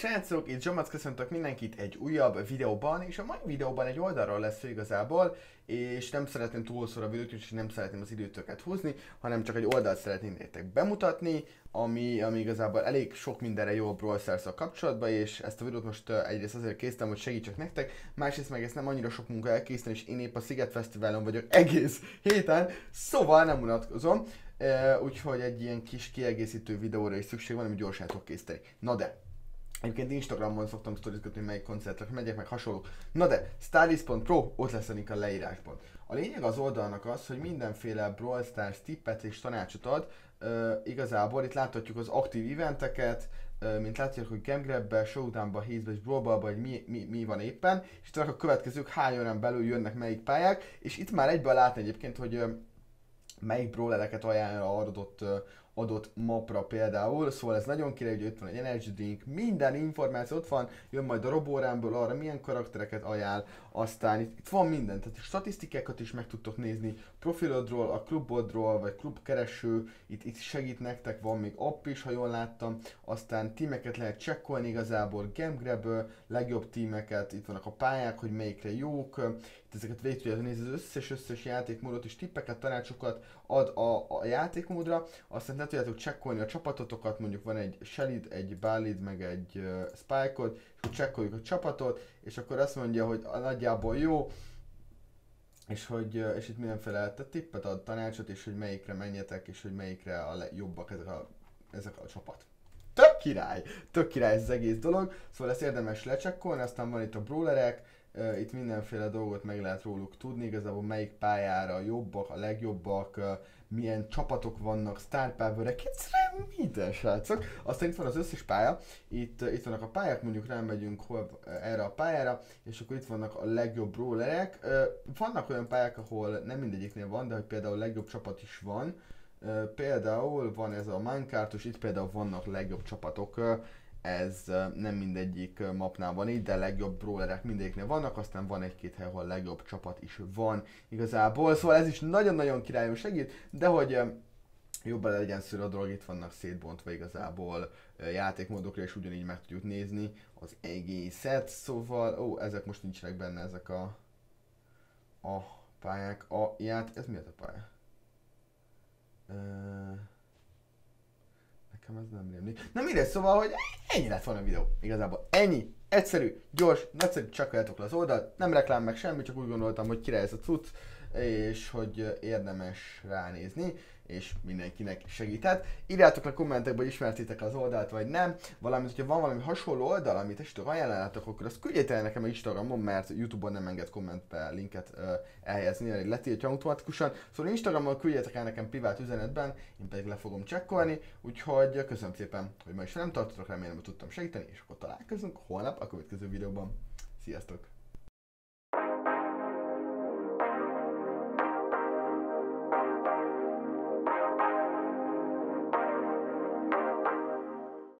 srácok, itt Zsomac, köszöntök mindenkit egy újabb videóban, és a mai videóban egy oldalról lesz szó igazából, és nem szeretném túlszor a videót, úgyhogy nem szeretném az időtöket húzni, hanem csak egy oldalt szeretném nektek bemutatni, ami igazából elég sok mindenre jó a Brawl Stars-szal kapcsolatban, és ezt a videót most egyrészt azért készítem, hogy segítsek nektek, másrészt meg ezt nem annyira sok munka elkészíteni, és én épp a Sziget Fesztiválon vagyok egész héten, szóval nem unatkozom, úgyhogy egy ilyen kis kiegészítő videóra is szükség van, amit gyorsan tudok készíteni. Na de, egyébként Instagramon szoktam sztorizgatni, hogy melyik koncertre megyek, meg hasonlók. Na de, stylist.pro, ott lesz a link a leírásban. A lényeg az oldalnak az, hogy mindenféle Brawl Stars tippet és tanácsot ad. Igazából itt láthatjuk az aktív eventeket, mint látják, hogy Gamegrabbe, Showdownba, Haze-be és Brawlballba, hogy mi van éppen, és itt a következők hány órán belül jönnek melyik pályák, és itt már egyből látni egyébként, hogy melyik brawlereket ajánl a adott mapra például, szóval ez nagyon király, hogy itt van egy energy drink, minden információ ott van, jön majd a Roboránból arra milyen karaktereket ajánl, aztán itt van minden, tehát statisztikákat is meg tudtok nézni, profilodról, a klubodról, vagy klubkereső, itt segít nektek, van még app is, ha jól láttam, aztán tímeket lehet csekkolni igazából, Gamegrab, legjobb tímeket, itt vannak a pályák, hogy melyikre jók, itt ezeket végig tudjátok nézni, az összes játékmódot és tippeket, tanácsokat ad a játékmódra, aztán le tudjátok csekkolni a csapatotokat, mondjuk van egy Shelly, egy Ballid, meg egy Spike-od, és akkor csekkoljuk a csapatot, és akkor azt mondja, hogy nagyjából jó, és itt mindenféle tippet ad, tanácsot, és hogy melyikre menjetek, és hogy melyikre a jobbak ezek a csapat. Tök király ez az egész dolog, szóval ezt érdemes lecsekkolni, aztán van itt a brawlerek, itt mindenféle dolgot meg lehet róluk tudni, igazából melyik pályára jobbak, a legjobbak, milyen csapatok vannak, Star Power-ek, egyszerűen minden, srácok. Aztán itt van az összes pálya, itt vannak a pályák, mondjuk rámegyünk erre a pályára, és akkor itt vannak a legjobb brawlerek. Vannak olyan pályák, ahol nem mindegyiknél van, de hogy például legjobb csapat is van. Például van ez a Minecraftos, itt például vannak legjobb csapatok, ez nem mindegyik mapnál van így, de legjobb brawlerek mindegyiknél vannak, aztán van egy-két hely, ahol legjobb csapat is van igazából, szóval ez is nagyon-nagyon királyon segít, de hogy jobban legyen szőre a dolog, itt vannak szétbontva igazából játékmódokra, és ugyanígy meg tudjuk nézni az egészet, szóval, ezek most nincsenek benne, ezek a pályák, ez mi ez a pálya? Nekem ez nem rémlik. Na mindegy, szóval, hogy ennyi lett volna a videó. Igazából ennyi. Egyszerű, gyors, nagyszerű, csekkoljátok le az oldalt. Nem reklám meg semmi, csak úgy gondoltam, hogy király ez a cucc, és hogy érdemes ránézni, és mindenkinek segíthet. Írjátok le kommentekben, hogy ismertétek az oldalt, vagy nem. Valamint, hogyha van valami hasonló oldal, amit esetleg ajánlanátok, akkor azt küldjétek el nekem a Instagramon, mert YouTube-on nem enged kommentbe linket elhelyezni, elég letiltja automatikusan. Szóval Instagramon küldjétek el nekem privát üzenetben, én pedig le fogom csekkolni. Úgyhogy köszönöm szépen, hogy ma is nem tartotok, remélem, hogy tudtam segíteni, és akkor találkozunk holnap a következő videóban. Sziasztok!